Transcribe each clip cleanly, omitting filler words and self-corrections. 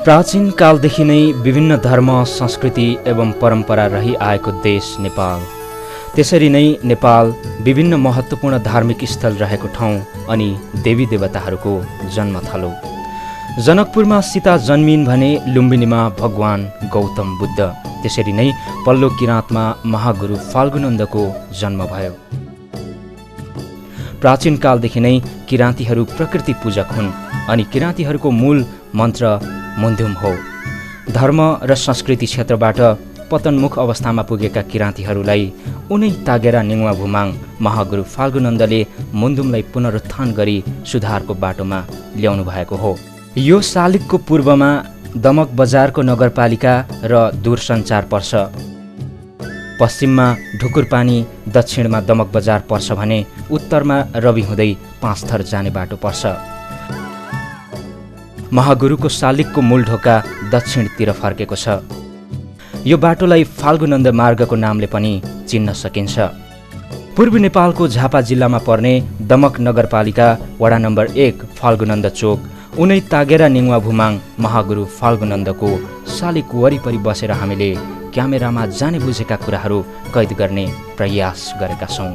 प्राचीन कालदेखि नै विभिन्न धर्म, संस्कृति एवं परम्परा रही आएको देश नेपाल। त्यसरी नै नेपाल विभिन्न महत्त्वपूर्ण धार्मिक स्थल रहेको ठाउँ अनि देवी देवताहरूको जन्मथलो। जनकपुरमा सीता जन्मिन् भने लुम्बिनीमा भगवान गौतम बुद्ध, त्यसरी नै पल्लो किराँतमा महागुरु फाल्गुनन्दको जन्म भयो। प्राचीन कालदेखि नै किराँतीहरू प्रकृति पूजक हुन् अनि किराँतीहरूको मूल मन्त्र मुन्धुम हो। धर्म र संस्कृति क्षेत्रबाट पतनमुख अवस्थामा पुगेका किराँतीहरूलाई उनै तागेरा निङवा भुमाङ महागुरु फाल्गुनन्दले मुन्धुमलाई पुनरुत्थान गरी सुधारको बाटोमा ल्याउनु भएको हो। यो शालिगको पूर्वमा दमक बजारको नगरपालिका र दूरसञ्चार पर्छ। पश्चिममा ढुकुरपानी, दक्षिणमा दमक बजार पर्छ भने उत्तरमा रवि हुँदै पाँचथर जाने बाटो पर्छ। महागुरुको शालिगको मूल ढोका दक्षिणतिर फर्केको छ। यो बाटोलाई फाल्गुनन्द मार्गको नामले पनि चिन्न सकिन्छ। पूर्वी नेपालको झापा जिल्लामा पर्ने दमक नगरपालिका वडा नम्बर 1 फाल्गुनन्द चोक उनै तागेरा निङवा भुमाङ महागुरु फाल्गुनन्दको शालिग वरिपरि बसेर हामीले क्यामेरामा जाने बुझेका कुराहरू कैद गर्ने प्रयास गरेका छौँ।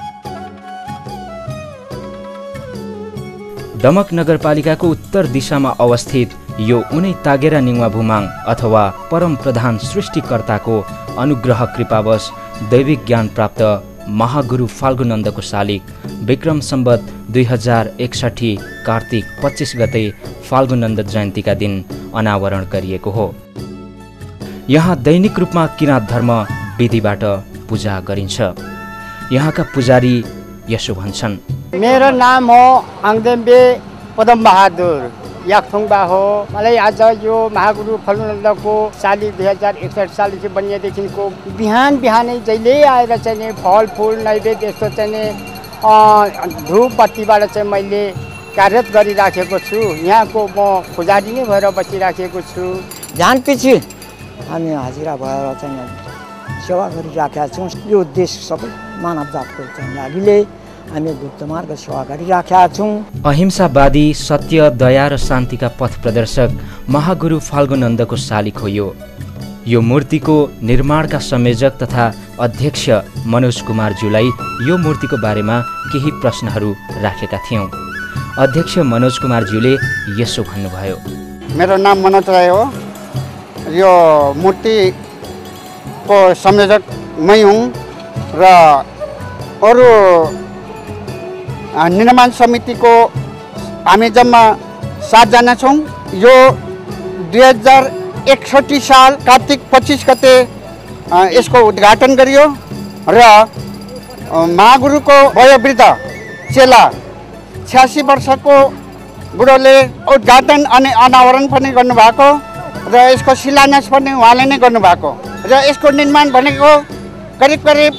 दमक नगरपालिकाको उत्तर दिशामा अवस्थित यो उनै तागेरा निङवा भुमाङ अथवा परम प्रधान सृष्टिकर्ताको अनुग्रह कृपावश दैविक ज्ञान प्राप्त महागुरु फाल्गुनन्दको शालिग विक्रम सम्वत 2061 कार्तिक 25 गते फाल्गुनन्द जयन्तीका दिन अनावरण गरिएको हो। यहाँ दैनिक रूपमा किराँत धर्म विधिबाट पूजा गरिन्छ। यहाँका पुजारी यसो भन्छन्। मेरो नाम हो आङदेम्बे पदम बहादुर याकथुङबा हो। मलाई आज यो महागुरु फाल्गुनन्दको शालिग 2061 सालदेखि बनिएदेखिको बिहान बिहानै जहिले आएर चाहिँ फलफुल नैवेद्य यस्तो चाहिँ धूप बत्तीबाट चाहिँ मैले कार्यरत गरिराखेको छु। यहाँको म पुजारी नै भएर बसिराखेको छु। जान पछि हामी हाजिरा भएर चाहिँ सेवा गरिराखेका छौँ। यो देश सबै मानव जातको चाहिँ लागिले हामी गुप्त मार्ग सेवा गरिराखेका छौँ। अहिंसावादी, सत्य, दया र शान्तिका पथ प्रदर्शक महागुरु फाल्गुनन्दको शालिग हो यो मूर्तिको निर्माणका संयोजक तथा अध्यक्ष मनोज कुमारज्यूलाई यो मूर्तिको बारेमा केही प्रश्नहरू राखेका थियौँ। अध्यक्ष मनोज कुमारज्यूले यसो भन्नुभयो। मेरो नाम मनोज राय हो। यो मूर्तिको संयोजक मै हुँ र अरू निर्माण समितिको हामी जम्मा 7 जना छौँ। यो 2061 साल कार्तिक 25 गते यसको उद्घाटन गरियो र महागुरुको वयोवृद्ध चेला 86 वर्षको बुढोले उद्घाटन अनि अनावरण पनि गर्नुभएको र यसको शिलान्यास पनि उहाँले नै गर्नुभएको र यसको निर्माण भनेको करिब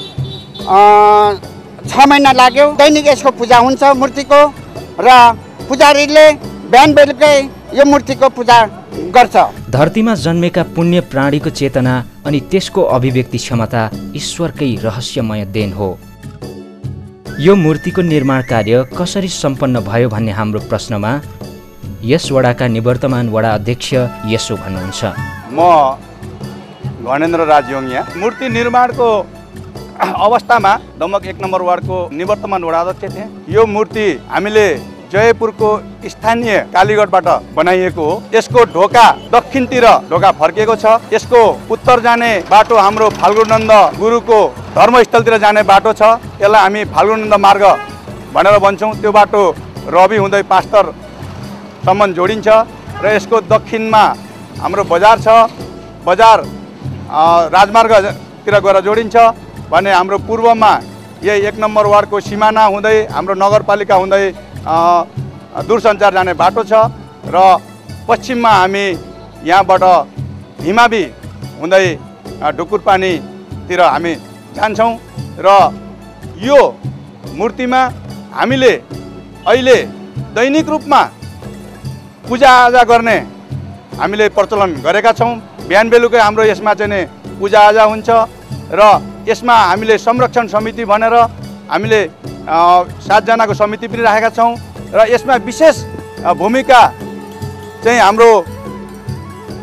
6 महिना लाग्यो। दैनिक यसको पूजा हुन्छ मूर्तिको र पुजारीले बिहान बेलुकै यो मूर्तिको पूजा गर्छ। धरतीमा जन्मेका पुण्य प्राणीको चेतना अनि त्यसको अभिव्यक्ति क्षमता ईश्वरकै रहस्यमय देन हो। यो मूर्तिको निर्माण कार्य कसरी सम्पन्न भयो भन्ने हाम्रो प्रश्नमा यस वडाका निवर्तमान वडा अध्यक्ष यसो भन्नुहुन्छ। म गणेन्द्र राज योङिया मूर्ति निर्माणको अवस्थामा दमक 1 नम्बर वार्डको निवर्तमान वडा अध्यक्ष थिए। यो मूर्ति हामीले जयपुरको स्थानीय कालीगढबाट बनाइएको हो। यसको ढोका दक्षिणतिर ढोका फर्किएको छ। यसको उत्तर जाने बाटो हाम्रो फाल्गुनन्द गुरुको धर्मस्थलतिर जाने बाटो छ। यसलाई हामी फाल्गुनन्द मार्ग भनेर भन्छौँ। त्यो बाटो रवि हुँदै पाँचथरसम्म जोडिन्छ र यसको दक्षिणमा हाम्रो बजार छ। बजार राजमार्गतिर गएर जोडिन्छ भने हाम्रो पूर्वमा यही 1 नम्बर वार्डको सिमाना हुँदै हाम्रो नगरपालिका हुँदै दूरसञ्चार जाने बाटो छ र पश्चिममा हामी यहाँबाट हिमावी हुँदै ढुकुरपानीतिर हामी जान्छौँ र यो मूर्तिमा हामीले अहिले दैनिक रूपमा पूजाआजा गर्ने हामीले प्रचलन गरेका छौँ। बिहान बेलुकै हाम्रो यसमा चाहिँ पूजाआजा हुन्छ र यसमा हामीले संरक्षण समिति भनेर हामीले 7 जनाको समिति पनि राखेका छौँ र यसमा विशेष भूमिका चाहिँ हाम्रो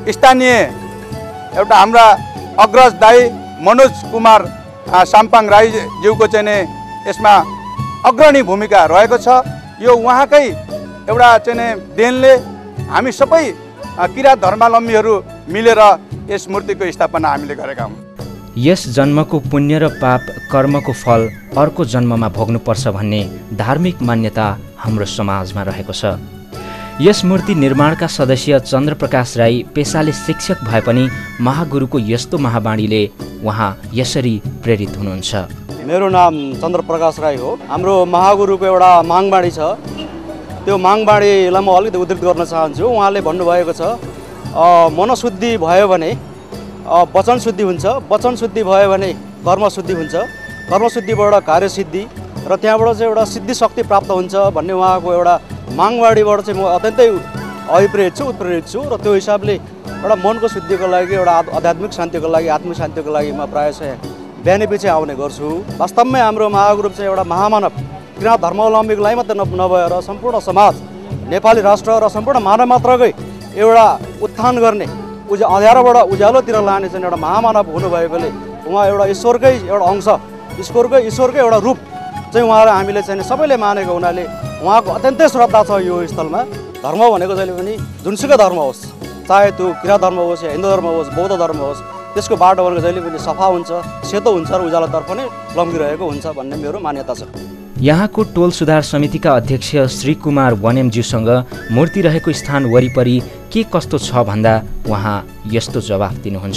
स्थानीय एउटा हाम्रा अग्रज दाई मनोज कुमार साम्पाङ राईज्यूको चाहिँ नि यसमा अग्रणी भूमिका रहेको छ। यो उहाँकै एउटा चाहिँ नि देनले हामी सबै किराँत धर्मावलम्बीहरू मिलेर यस मूर्तिको स्थापना हामीले गरेका हौँ। यस जन्मको पुण्य र पाप कर्मको फल अर्को जन्ममा भोग्नुपर्छ भन्ने धार्मिक मान्यता हाम्रो समाजमा रहेको छ। यस मूर्ति निर्माणका सदस्य चन्द्रप्रकाश राई पेसाले शिक्षक भए पनि महागुरुको यस्तो महावाणीले उहाँ यसरी प्रेरित हुनुहुन्छ। मेरो नाम चन्द्रप्रकाश राई हो। हाम्रो महागुरुको एउटा मागबाणी छ, त्यो मागबाणीलाई म अलिकति उद्धृत गर्न चाहन्छु। उहाँले भन्नुभएको छ, मनशुद्धि भयो भने वचन शुद्धि हुन्छ, वचन शुद्धि भयो भने कर्म शुद्धि हुन्छ, कर्म शुद्धिबाट कार्यसिद्धि र त्यहाँबाट चाहिँ एउटा सिद्धि शक्ति प्राप्त हुन्छ भन्ने उहाँको एउटा मागबाणीबाट चाहिँ म अत्यन्तै अभिप्रेरित छु, उत्प्रेरित छु। र त्यो हिसाबले एउटा मनको शुद्धिको लागि, एउटा आध्यात्मिक शान्तिको लागि, आत्मिक शान्तिको लागि म प्रायः चाहिँ बिहानै पछि आउने गर्छु। वास्तवमै हाम्रो महागुरु चाहिँ एउटा महामानव, किराँत धर्मावलम्बीको लागि मात्र नभएर सम्पूर्ण समाज, नेपाली राष्ट्र र सम्पूर्ण मानव मात्रकै एउटा उत्थान गर्ने, अँध्यारोबाट उज्यालोतिर लाने चाहिँ एउटा महामानव हुनुभएकोले उहाँ एउटा ईश्वरकै एउटा अंश, ईश्वरकै एउटा रूप चाहिँ उहाँलाई हामीले चाहिँ सबैले मानेको हुनाले उहाँको अत्यन्तै श्रद्धा छ यो स्थलमा। धर्म भनेको जहिले पनि जुनसुकै धर्म होस्, चाहे त्यो किराँत धर्म होस् या हिन्दू धर्म होस्, बौद्ध धर्म होस्, त्यसको बाटो भनेको जहिले पनि सफा हुन्छ, सेतो हुन्छ र उज्यालोतर्फ नै लम्बिरहेको हुन्छ भन्ने मेरो मान्यता छ। यहाँको टोल सुधार समितिका अध्यक्ष श्री कुमार वनेमज्यूसँग मूर्ति रहेको स्थान वरिपरि के कस्तो छ भन्दा उहाँ यस्तो जवाफ दिनुहुन्छ।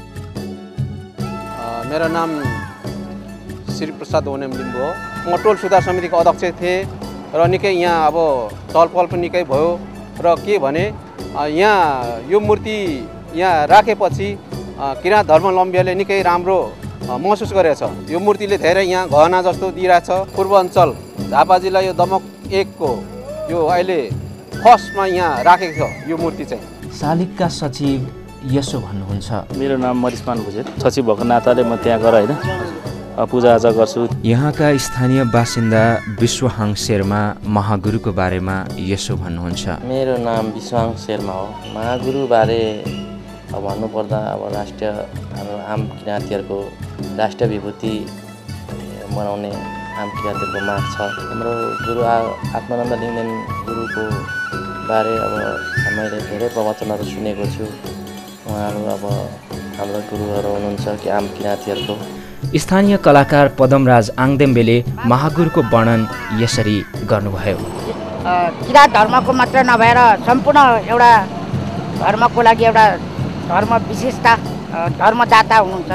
मेरो नाम श्री प्रसाद वनेम लिम्बू हो। म टोल सुधार समितिको अध्यक्ष थिएँ र निकै यहाँ अब छलफल पनि निकै भयो र के भने यहाँ यो मूर्ति यहाँ राखेपछि किराँत धर्मावलम्बीले निकै राम्रो महसुस गरेको छ। यो मूर्तिले धेरै यहाँ गहना जस्तो दिइरहेछ। पूर्वाञ्चल झापा जिल्ला यो दमक 1 को यो अहिले फर्स्टमा यहाँ राखेको छ यो मूर्ति चाहिँ। शालिगका सचिव यसो भन्नुहुन्छ। मेरो नाम मरिसमान भुजेल, सचिव भएको नाताले म त्यहाँ गएर होइन पूजाआजा गर्छु। यहाँका स्थानीय बासिन्दा विश्वहाङ शेर्मा महागुरुको बारेमा यसो भन्नुहुन्छ। मेरो नाम विश्वहाङ शेर्मा हो। महागुरुबारे भन्नुपर्दा अब राष्ट्रिय हाम्रो आम किराँतीहरूको राष्ट्रिय विभूति मनाउने आम किराँतीहरूको माग छ। हाम्रो गुरु आत्मानन्द लिङ्गदेन गुरुको बारे अब मैले धेरै प्रवचनहरू सुनेको छु। उहाँहरू अब हाम्रो गुरुहरू हुनुहुन्छ कि आम किराँतीहरूको। स्थानीय कलाकार पदमराज आङदेम्बेले महागुरुको वर्णन यसरी गर्नुभयो। किराँत धर्मको मात्र नभएर सम्पूर्ण एउटा धर्मको लागि एउटा धर्म विशेषता धर्मदाता हुनुहुन्छ।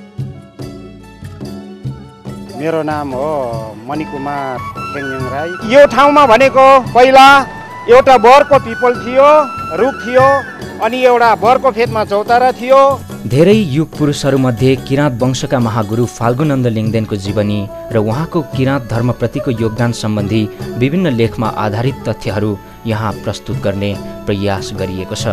मेरो नाम हो मणिकुमार खेङयाङ राई। यो ठाउँमा भनेको पहिला एउटा बरको पिपल थियो, रुख थियो, अनि एउटा बरको फेदमा चौतारा थियो। धेरै युग पुरुषहरूमध्ये किराँत वंशका महागुरु फाल्गुनन्द लिङ्गदेनको जीवनी र उहाँको किराँत धर्मप्रतिको योगदान सम्बन्धी विभिन्न लेखमा आधारित तथ्यहरू यहाँ प्रस्तुत गर्ने प्रयास गरिएको छ।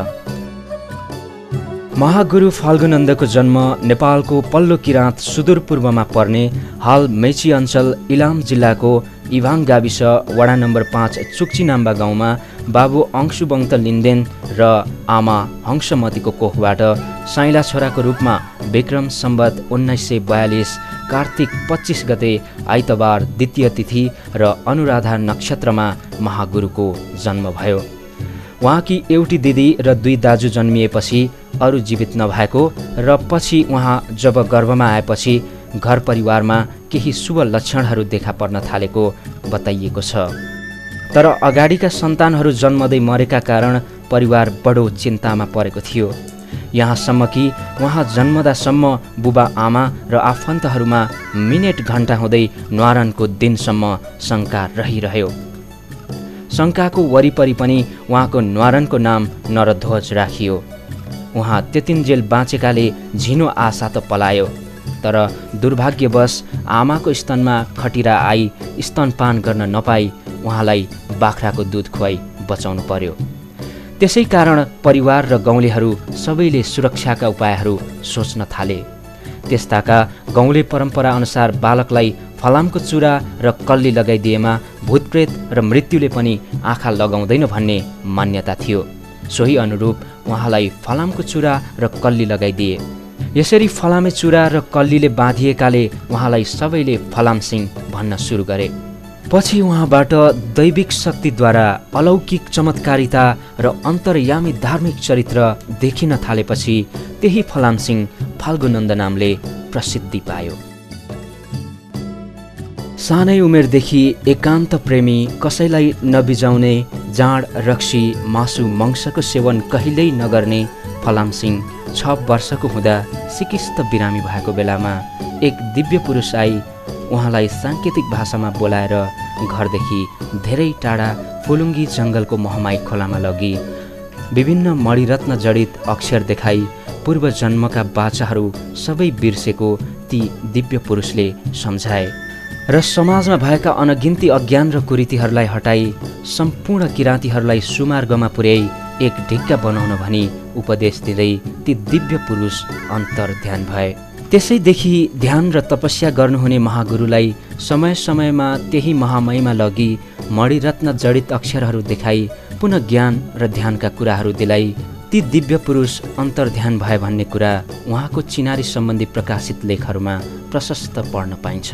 महागुरु फाल्गुनन्दको जन्म नेपालको पल्लो किराँत सुदूरपूर्वमा पर्ने हाल मेची अञ्चल इलाम जिल्लाको इभाङ गाविस वडा नम्बर 5 चुक्चिनाम्बा गाउँमा बाबु अंशुबङ्त लिन्देन र आमा हंसमतीको कोखबाट साइला छोराको रूपमा विक्रम सम्वत 1942 कार्तिक 25 गते आइतबार द्वितीय तिथि र अनुराधा नक्षत्रमा महागुरुको जन्म भयो। उहाँकी एउटी दिदी र 2 दाजु जन्मिएपछि अरू जीवित नभएको र पछि उहाँ जब गर्भमा आएपछि घर परिवारमा केही शुभ लक्षणहरू देखा पर्न थालेको बताइएको छ। तर अगाडिका सन्तानहरू जन्मदै मरेका कारण परिवार बडो चिन्तामा परेको थियो। यहाँसम्म कि उहाँ जन्मदासम्म बुबा आमा र आफन्तहरूमा मिनेट घण्टा हुँदै न्वारानको दिनसम्म शङ्का रहिरह्यो। शङ्काको वरिपरि पनि उहाँको न्वारानको नाम नरध्वज राखियो। उहाँ त्यतिन्जेल बाँचेकाले झिनो आशा त पलायो, तर दुर्भाग्यवश आमाको स्तनमा खटिरा आई स्तनपान गर्न नपाई उहाँलाई बाख्राको दुध खुवाई बचाउनु पर्यो। त्यसै कारण परिवार र गाउँलेहरू सबैले सुरक्षाका उपायहरू सोच्न थाले। त्यस्ताका गाउँले परम्परा अनुसार बालकलाई फलामको चुरा र कल्ली लगाइदिएमा भूतप्रेत र मृत्युले पनि आँखा लगाउँदैन भन्ने मान्यता थियो। सोही अनुरूप उहाँलाई फलामको चुरा र कल्ली लगाइदिए। यसरी फलामे चुरा र कल्लीले बाँधिएकाले उहाँलाई सबैले फलाम सिंह भन्न सुरु गरे। पछि उहाँबाट दैविक शक्तिद्वारा अलौकिक चमत्कारिता र अन्तर्यामी धार्मिक चरित्र देखिन थालेपछि त्यही फलाम सिंह फाल्गुनन्द नामले प्रसिद्धि पायो। सानै उमेरदेखि एकान्त प्रेमी, कसैलाई नबिजाउने, जाँड रक्सी मासु मङ्सको सेवन कहिल्यै नगर्ने फलाम सिंह 6 वर्षको हुँदा सिकिस्त बिरामी भएको बेलामा एक दिव्य पुरुष आई उहाँलाई साङ्केतिक भाषामा बोलाएर घरदेखि धेरै टाढा फुलुङ्गी जङ्गलको महमाई खोलामा लगी विभिन्न मणिरत्न जडित अक्षर देखाई पूर्व जन्मका बाचाहरू सबै बिर्सेको ती दिव्य पुरुषले सम्झाए र समाजमा भएका अनगिन्ती अज्ञान र कुरीतिहरूलाई हटाई सम्पूर्ण किराँतीहरूलाई सुमार्गमा पुर्याई एक ढिक्का बनाउन भनी उपदेश दिँदै ती दिव्य पुरुष अन्तर ध्यान भए। त्यसैदेखि ध्यान र तपस्या गर्नुहुने महागुरुलाई समय समयमा त्यही महामयमा लगी मणिरत्न जडित अक्षरहरू देखाई पुनः ज्ञान र ध्यानका कुराहरू दिलाई ती दिव्य पुरुष अन्तर ध्यान भए भन्ने कुरा उहाँको चिनारी सम्बन्धी प्रकाशित लेखहरूमा प्रशस्त पढ्न पाइन्छ।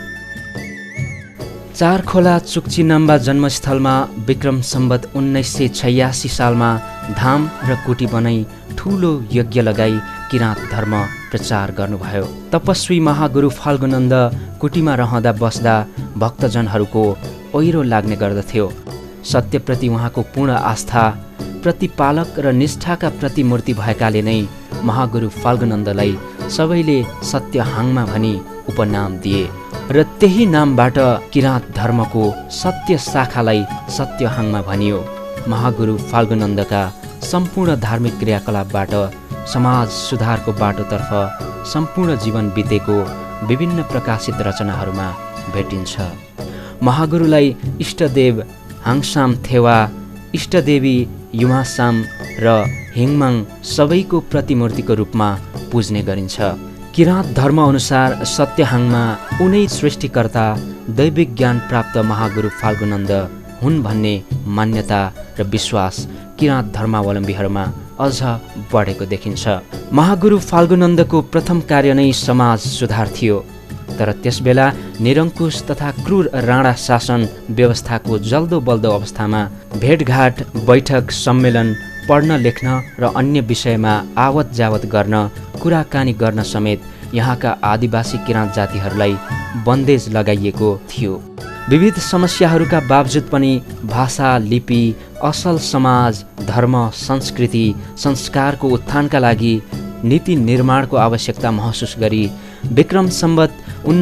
चारखोला चुक्चिनाम्बा जन्मस्थलमा विक्रम सम्वत 1986 सालमा धाम र कुटी बनाई ठूलो यज्ञ लगाई किराँत धर्म प्रचार गर्नुभयो। तपस्वी महागुरु फाल्गुनन्द कुटीमा रहँदा बस्दा भक्तजनहरूको ओहिरो लाग्ने गर्दथ्यो। सत्यप्रति उहाँको पूर्ण आस्था, प्रतिपालक र निष्ठाका प्रतिमूर्ति भएकाले नै महागुरु फाल्गुनन्दलाई सबैले सत्यहाङमा भनी उपनाम दिए र त्यही नामबाट किराँत धर्मको सत्य शाखालाई सत्यहाङमा भनियो। महागुरु फाल्गुनन्दका सम्पूर्ण धार्मिक क्रियाकलापबाट समाज सुधारको बाटोतर्फ सम्पूर्ण जीवन बितेको विभिन्न प्रकाशित रचनाहरूमा भेटिन्छ। महागुरुलाई इष्टदेव हाङसाम थेवा, इष्टदेवी युमासाम र हिङमाङ सबैको प्रतिमूर्तिको रूपमा पुज्ने गरिन्छ। किराँत धर्म अनुसार सत्यहाङमा उनै सृष्टिकर्ता दैविक ज्ञान प्राप्त महागुरु फाल्गुनन्द हुन् भन्ने मान्यता र विश्वास किराँत धर्मावलम्बीहरूमा अझ बढेको देखिन्छ। महागुरु फाल्गुनन्दको प्रथम कार्य नै समाज सुधार थियो, तर त्यसबेला निरङ्कुश तथा क्रूर राणा शासन व्यवस्थाको जल्दो बल्दो अवस्थामा भेटघाट, बैठक, सम्मेलन, पढ्न लेख्न र अन्य विषयमा आवत जावत गर्न, कुराकानी गर्न समेत यहाँका आदिवासी किराँत जातिहरूलाई बन्देज लगाइएको थियो। विविध समस्याहरूका बावजुद पनि भाषा, लिपि, असल समाज, धर्म, संस्कृति, संस्कारको उत्थानका लागि नीति निर्माणको आवश्यकता महसुस गरी विक्रम सम्वत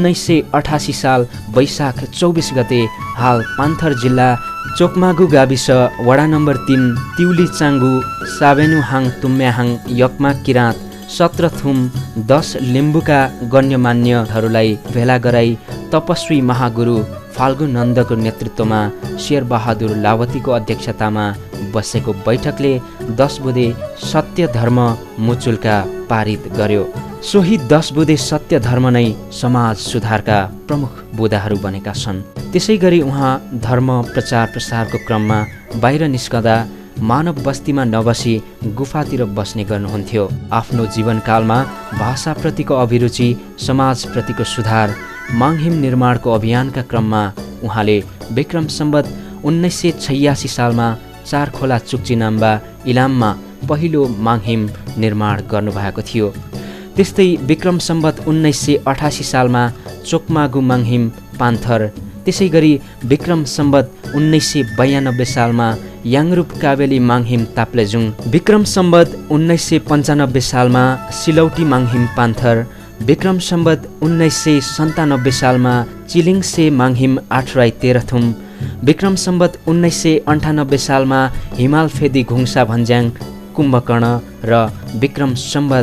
1988 साल वैशाख 24 गते हाल पान्थर जिल्ला चोकमागु गाविस वडा नम्बर 3 तिउली चाङ्गु साबेनुहाङ तुम्याहाङ यक्मा किराँत 17 थुम 10 लिम्बुका गण्यमान्यहरूलाई भेला गराई तपस्वी महागुरु फाल्गुनन्दको नेतृत्वमा शेरबहादुर लावतीको अध्यक्षतामा बसेको बैठकले 10 बुँदे सत्य धर्म मुचुल्का पारित गर्यो। सोही 10 बुँदे सत्य धर्म नै समाज सुधारका प्रमुख बुँदाहरू बनेका छन्। त्यसै गरी उहाँ धर्म प्रचार प्रसारको क्रममा बाहिर निस्कँदा मानव बस्तीमा नबसी गुफातिर बस्ने गर्नुहुन्थ्यो। आफ्नो जीवनकालमा भाषाप्रतिको अभिरुचि, समाजप्रतिको सुधार, माङहिम निर्माणको अभियानका क्रममा उहाँले विक्रम सम्वत 1986 सालमा चारखोला चुक्चिनाम्बा इलाममा पहिलो माङहिम निर्माण गर्नुभएको थियो। त्यस्तै विक्रम सम्वत 1988 सालमा चोकमागु माङहिम पान्थर, त्यसै गरी विक्रम सम्वत 1992 सालमा याङरुप काबेली माङहिम ताप्लेजुङ, विक्रम सम्वत 1995 सालमा सिलौटी माङहिम पान्थर, विक्रम सम्वत 1997 सालमा चिलिङसे माङहिम आठराई तेह्रथुम, विक्रम सम्वत 1998 सालमा हिमाल फेदी घुङसा भन्ज्याङ कुम्भकर्ण र विक्रम सम्वत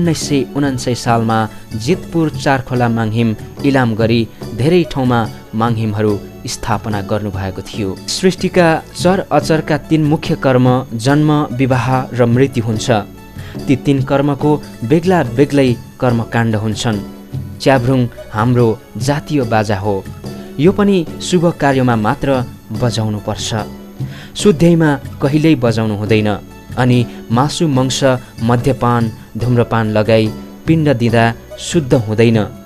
1999 सालमा जितपुर चारखोला माङहिम इलाम गरी धेरै ठाउँमा माङहिमहरू स्थापना गर्नुभएको थियो। सृष्टिका चर अचरका 3 मुख्य कर्म जन्म, विवाह र मृत्यु हुन्छ। ती 3 कर्मको बेग्ला बेग्लै कर्मकाण्ड हुन्छन्। च्याब्रुङ हाम्रो जातीय बाजा हो। यो पनि शुभ कार्यमा मात्र बजाउनु पर्छ, शुद्धैमा कहिल्यै बजाउनु हुँदैन। अनि मासु मङ्स मद्यपान धुम्रपान लगाई पिण्ड दिँदा शुद्ध हुँदैन